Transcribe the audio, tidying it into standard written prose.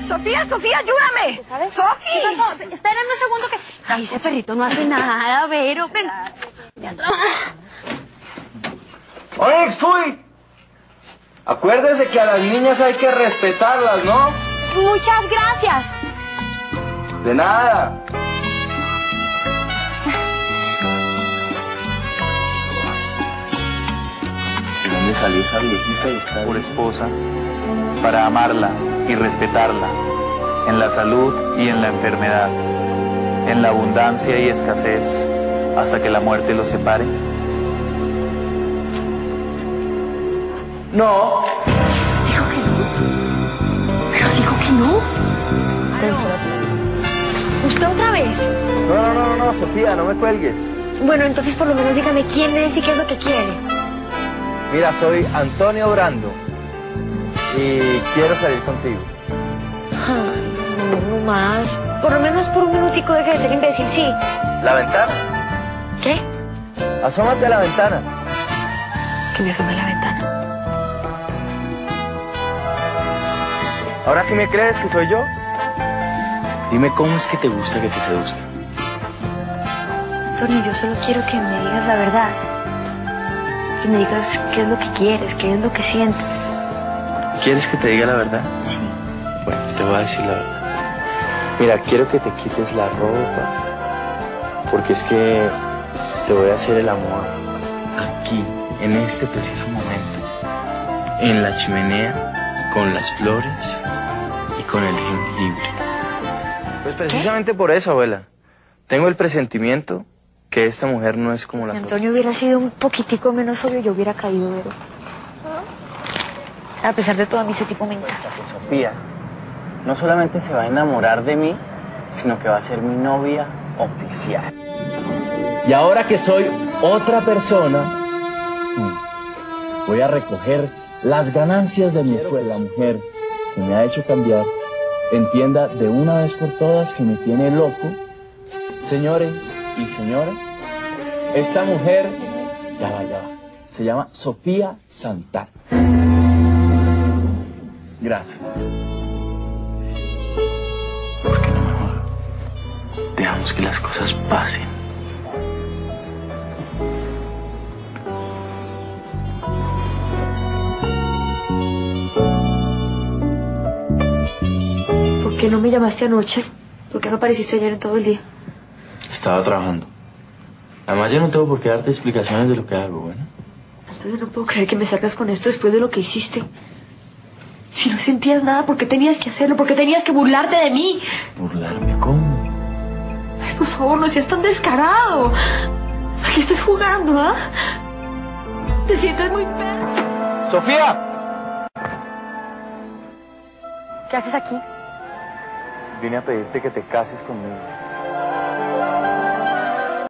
Sofía, Sofía, ayúdame. ¿Sabes? ¡Sofi! ¿Qué pasó? Espérenme un segundo que... Ay, ese perrito no hace nada, Vero. Ven. ¡Onyx, Puy! Acuérdese que a las niñas hay que respetarlas, ¿no? Muchas gracias. De nada. ¿De dónde salió esa viejita y está por esposa, para amarla y respetarla, en la salud y en la enfermedad, en la abundancia y escasez, hasta que la muerte los separe? No. Dijo que no. Pero dijo que no. ¿Usted otra vez? No, Sofía, no me cuelgues. Bueno, entonces por lo menos dígame quién es y qué es lo que quiere. Mira, soy Antonio Brando y quiero salir contigo. Ay, no más. Por lo menos por un minutico deje de ser imbécil, sí. ¿La ventana? ¿Qué? Asómate a la ventana. Que me asome a la ventana. ¿Ahora sí me crees que soy yo? Dime cómo es que te gusta que te seduzca. Antonio, yo solo quiero que me digas la verdad. Que me digas qué es lo que quieres, qué es lo que sientes. ¿Quieres que te diga la verdad? Sí. Bueno, te voy a decir la verdad. Mira, quiero que te quites la ropa, porque es que te voy a hacer el amor aquí, en este preciso momento, en la chimenea, con las flores y con el jengibre. Pues precisamente por eso, abuela. Tengo el presentimiento que esta mujer no es como la Si Antonio hubiera sido un poquitico menos obvio, yo hubiera caído, Vero. A pesar de todo, a mí ese tipo me encanta. Sofía no solamente se va a enamorar de mí, sino que va a ser mi novia oficial. Y ahora que soy otra persona, voy a recoger las ganancias de mi esfuerzo. La mujer que me ha hecho cambiar entienda de una vez por todas que me tiene loco. Señores y señoras, esta mujer, ya va, se llama Sofía Santana. Gracias. ¿Por qué no mejor dejamos que las cosas pasen? ¿Por qué no me llamaste anoche? ¿Por qué no apareciste ayer en todo el día? Estaba trabajando. Además, yo no tengo por qué darte explicaciones de lo que hago, ¿bueno? Entonces no puedo creer que me salgas con esto después de lo que hiciste. Si no sentías nada, ¿por qué tenías que hacerlo? ¿Por qué tenías que burlarte de mí? ¿Burlarme cómo? Ay, por favor, no seas tan descarado. ¿A qué estás jugando, ah? Te sientes muy perro. ¡Sofía! ¿Qué haces aquí? Vine a pedirte que te cases conmigo.